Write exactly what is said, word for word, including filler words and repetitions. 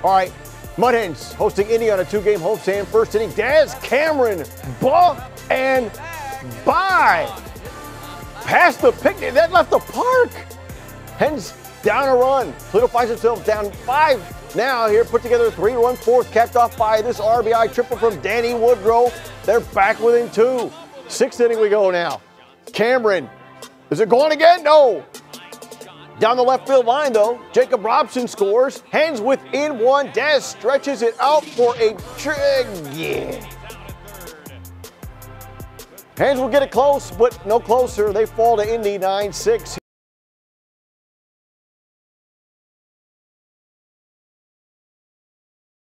All right, Mud Hens hosting Indy on a two-game homestand. First inning, Daz Cameron, ball and by. Past the picnic, that left the park. Hens down a run. Toledo finds himself down five now here, put together a three-run fourth, capped off by this R B I triple from Danny Woodrow. They're back within two. Sixth inning we go now. Cameron, is it going again? No. Down the left field line, though, Jacob Robson scores. Hens within one. Daz stretches it out for a trick. Yeah. Hens will get it close, but no closer. They fall to Indy nine six.